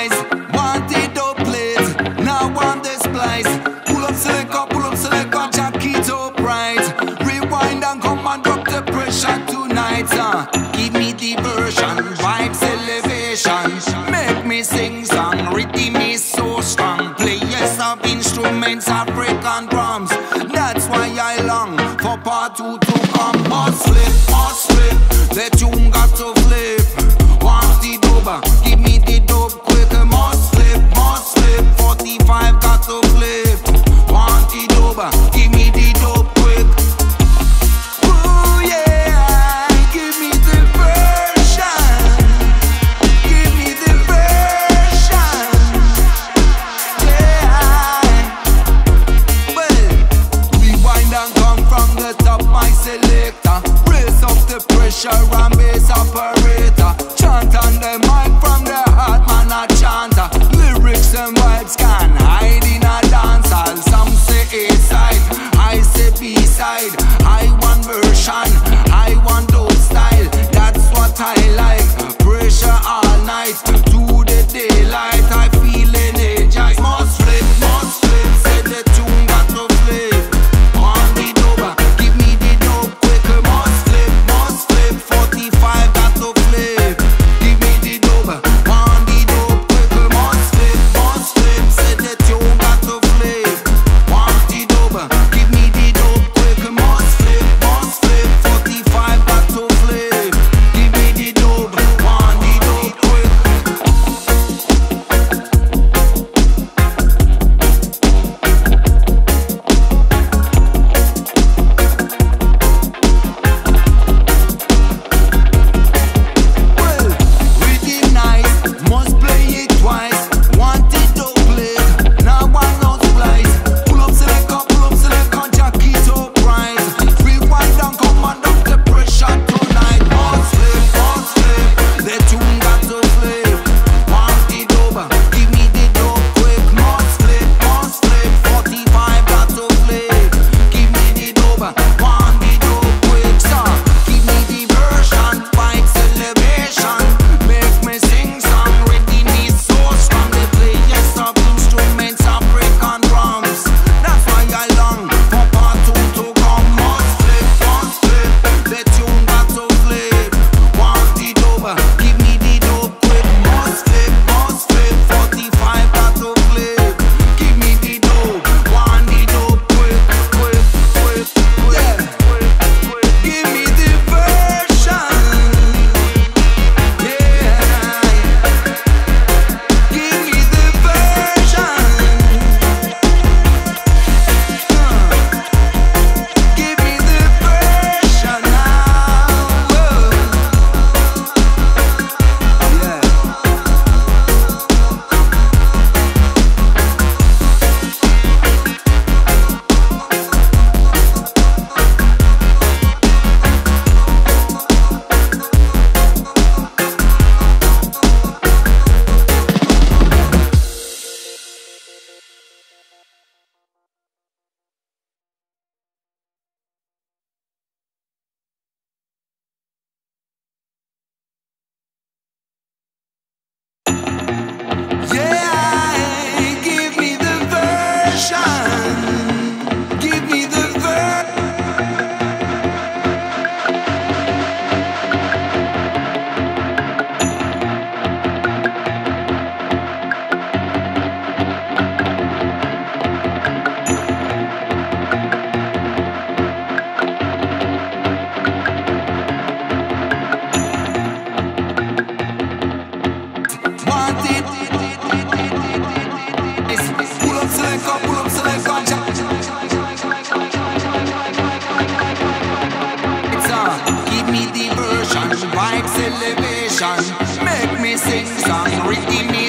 twice. Wanted dope plays, now want this splice. Pull up selector, jack it up right. Rewind and come and drop the pressure tonight. Give me diversion, vibes elevation. Make me sing song, rhythm is so strong. Players of instruments, African drums. That's why I long for part 2 to come. Must flip, the tune got to flip. Want the dope, give me the dope quick. Must flip, 45 got to flip. Want the dope, give me the dope quick. Ooh yeah, give me the version. Give me the version. Yeah. Well, rewind and come from the top, my selector. Raise up the pressure and bass operator. Chant on the mic from the heart, man a chanter. Lyrics and vibes can hide in a dance hall. Some say A-side, I say B-side. I want version, I want dope style. That's what I like. Pressure all night to the daylight. I feel energized. Must flip, say the tune got to flip. On the dope, give me the dope quick. Must flip, 45 got to flip. Give me the dope, on the dope quick. Must flip, say the tune got to flip. Want the dope, give me the dope quick. Must flip, 45 got to flip. Give me the dope, want the dope quick. Well, rhythm nice, must play it twice. Wanted dope plays, now one no splice. Pull up selector, jack it up right. Rewind and come and up the pressure tonight. Must flip, the tune got to flip. Want the dope, give me the dope quick. Must flip, 45 got to flip. Give me the dope, want the dope quick. So, give me the version, vibes elevation. Make me sing song, rhythm is so strong. They play yes of instruments, African drums. That's why I long for part 2 to come. Must flip, the tune got to flip. Want the dope, give me the dope quick. Must flip, 45 got to flip. Give me the dope, want the dope quick. Yeah. Give me the version. Yeah. Give me the version. Give me the version now. Yeah. Yeah, give me the version. Give me the wanted. Pull up selector, jack. Give me the version, vibes elevation. Make me sing song, rhythm